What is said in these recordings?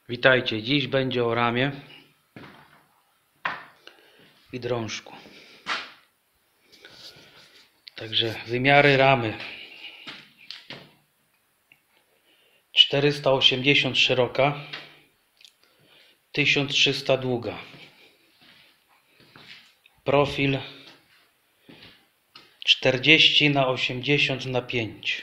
Witajcie, dziś będzie o ramie i drążku. Także wymiary ramy: 480 szeroka, 1300 długa. Profil 40 na 80 na 5.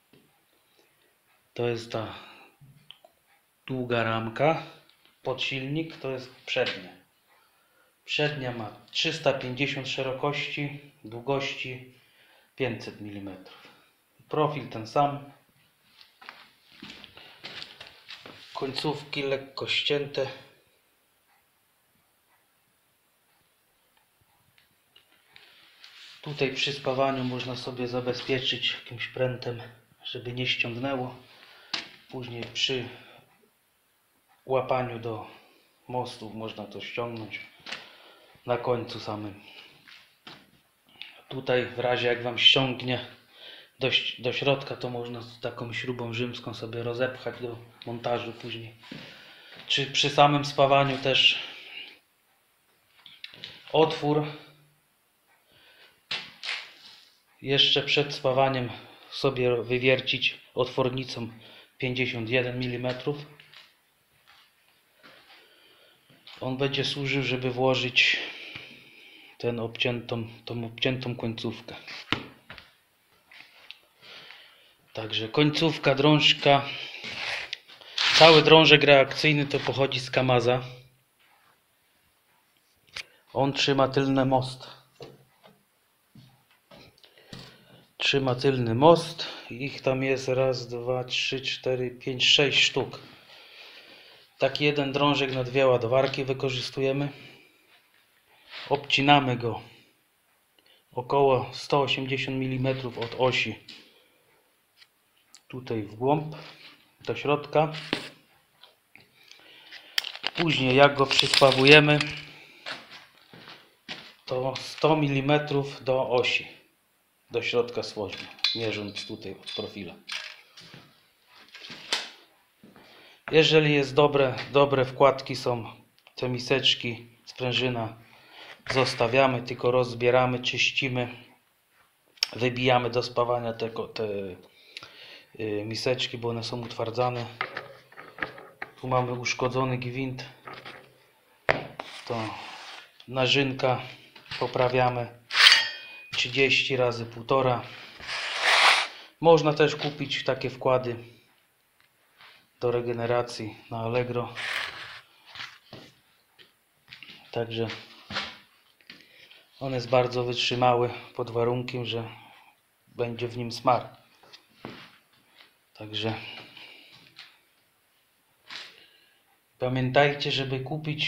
To jest ta długa ramka. Podsilnik to jest przednia. Przednia ma 350 szerokości, długości 500 mm. Profil ten sam. Końcówki lekko ścięte. Tutaj przy spawaniu można sobie zabezpieczyć jakimś prętem, żeby nie ściągnęło. Później przy łapaniu do mostów można to ściągnąć na końcu samym. Tutaj w razie jak Wam ściągnie do środka, to można z taką śrubą rzymską sobie rozepchać do montażu później. Czy przy samym spawaniu też otwór jeszcze przed spawaniem sobie wywiercić otwornicą 51 mm. On będzie służył, żeby włożyć tą obciętą końcówkę. Także końcówka drążka. Cały drążek reakcyjny to pochodzi z Kamaza. On trzyma tylny most. Trzyma tylny most. Ich tam jest raz, dwa, trzy, cztery, pięć, 6 sztuk. Taki jeden drążek na 2 ładowarki wykorzystujemy. Obcinamy go około 180 mm od osi. Tutaj w głąb do środka. Później jak go przyspawujemy, to 100 mm do osi, do środka swoźnia, mierząc tutaj od profila. Jeżeli jest dobre wkładki są, te miseczki, sprężyna, zostawiamy, tylko rozbieramy, czyścimy, wybijamy do spawania te miseczki, bo one są utwardzane. Tu mamy uszkodzony gwint, to narzynka poprawiamy 30 razy 1,5. Można też kupić takie wkłady do regeneracji na Allegro. Także on jest bardzo wytrzymały pod warunkiem, że będzie w nim smar. Także pamiętajcie, żeby kupić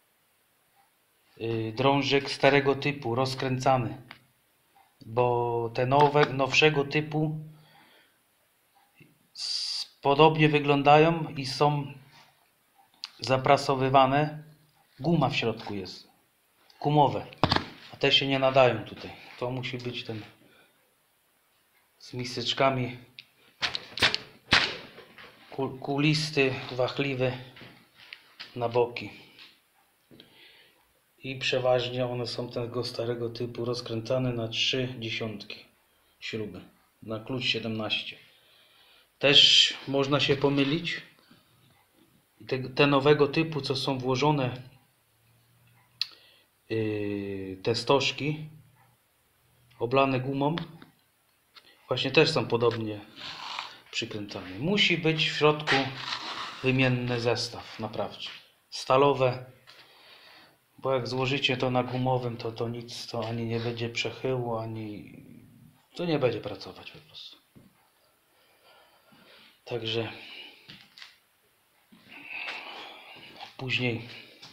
drążek starego typu, rozkręcany, bo te nowszego typu podobnie wyglądają i są zaprasowywane. Guma w środku jest, gumowe, a te się nie nadają tutaj. To musi być ten z miseczkami, kulisty, wachliwy na boki. I przeważnie one są tego starego typu, rozkręcane na 3 dziesiątki śruby, na klucz 17. Też można się pomylić. Te nowego typu, co są włożone, te stożki oblane gumą, właśnie też są podobnie przykręcane. Musi być w środku wymienny zestaw naprawczy, stalowe, bo jak złożycie to na gumowym, to nic, to ani nie będzie przechyłu, ani to nie będzie pracować po prostu. Także później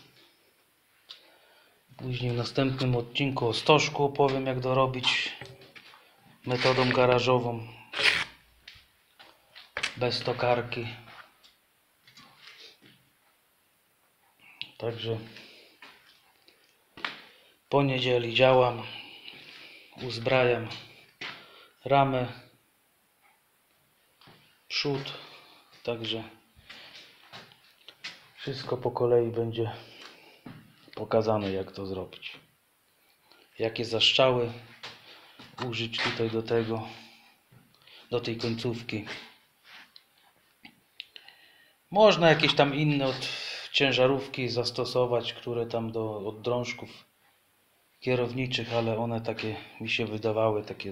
w następnym odcinku o stożku opowiem, jak dorobić metodą garażową, bez tokarki. Także po niedzieli działam, uzbrajam ramę, przód, także Wszystko po kolei będzie pokazane, jak to zrobić. Jakie zaszczały użyć tutaj do tego, do tej końcówki. Można jakieś tam inne od ciężarówki zastosować, które tam od drążków kierowniczych, ale one takie mi się wydawały takie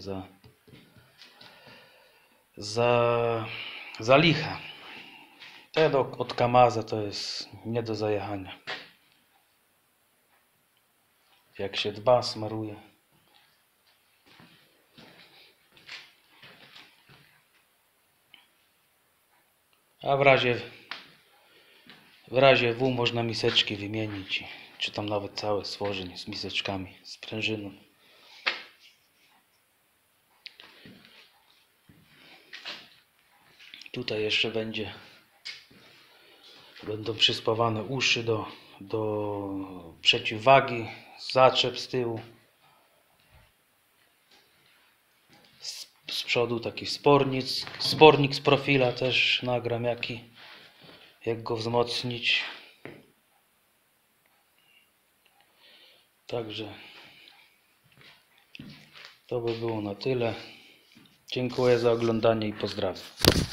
za liche. Te od Kamaza to jest nie do zajechania. Jak się dba, smaruje. A w razie W można miseczki wymienić, czy tam nawet całe stworzeń z miseczkami, z prężyną. Tutaj jeszcze będą przyspawane uszy do przeciwwagi, zaczep z tyłu. Z przodu taki spornik z profila też nagram, jak go wzmocnić. Także to by było na tyle. Dziękuję za oglądanie i pozdrawiam.